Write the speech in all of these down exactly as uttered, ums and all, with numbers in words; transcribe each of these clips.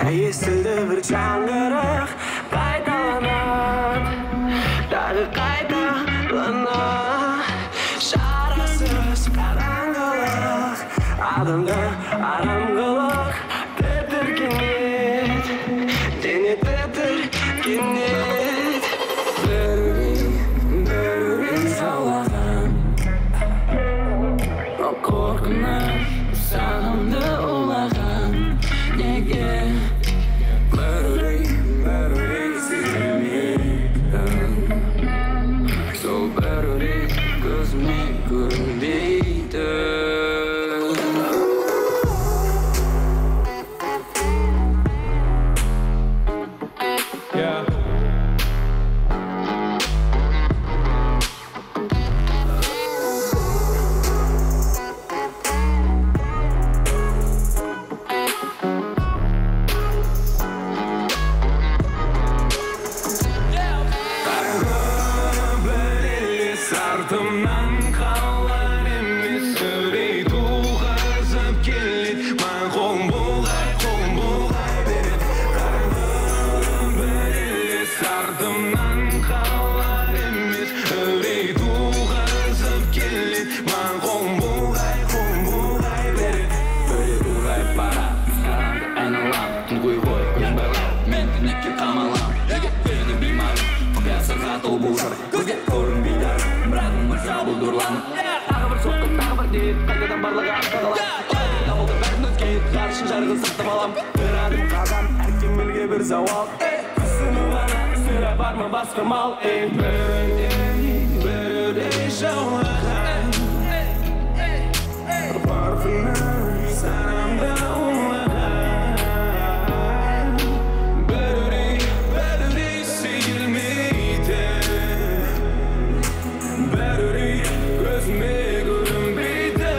Естілді бір жаңғырық қайталанады, дағы қайталанады. Шарасыз қараңғылық адамды арамғылық тітіркенет, дене тітіркенет. Бір үрей, бір үрей жаулаған, қорқыныш санамды улаған. Неге бір үрей, бір үрей сезілмейді, сол бір үрей көзіме көрінбейді. Артымнан қалар емес үрей туғызып келеді, маған қолым бұлғай, қолым бұлғай береді. Қараңғы бір елес артымнан қалар емес үрей туғызып келеді, маған қолым бұлғай, қолым бұлғай береді. Үрей ұлғайып барады, қараңғы айналам, түн қой ғой көз байлап, мен түнекке қамалам. Неге мені беймарым, құпиясырға толы бұл жыр, көзге көрінбейді. Бұлдырланып, тағы бір соққы, тағы бір дейін, қайтадан барлығы ақтағалап. Дабылды бәрін өзгейді, ғарышын жарғын сақтап алам. Бір адым қалған, әр кемелге бір зауал. Күсіні ғана, сүрә бар ма басқа мал. Бір үрей, бір үрей жаулаған, қорқыныш санамды улаған. Бір үрей, бір үрей сейілмейді, бір үрей көзіме көрінбейді.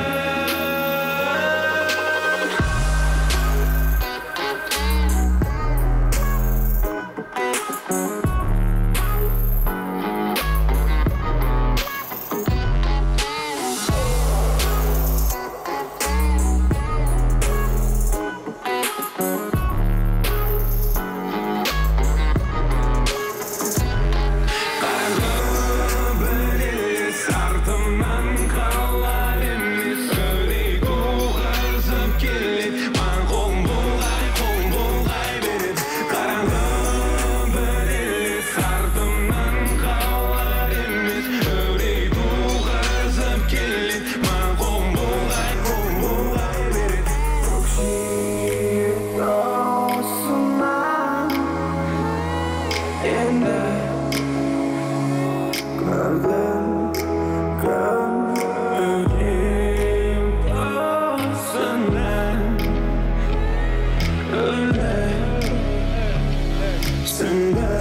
Артымнан қалар емес үрей туғызып келеді, маған қолым бұлғай, қолым бұлғай береді. Қараңғы бір елес артымнан қалар емес үрей туғызып келеді, маған қолым бұлғай, қолым бұлғай береді. Көкшиік осынан енді көрдім, кім өлген осынан өлді, сіңді.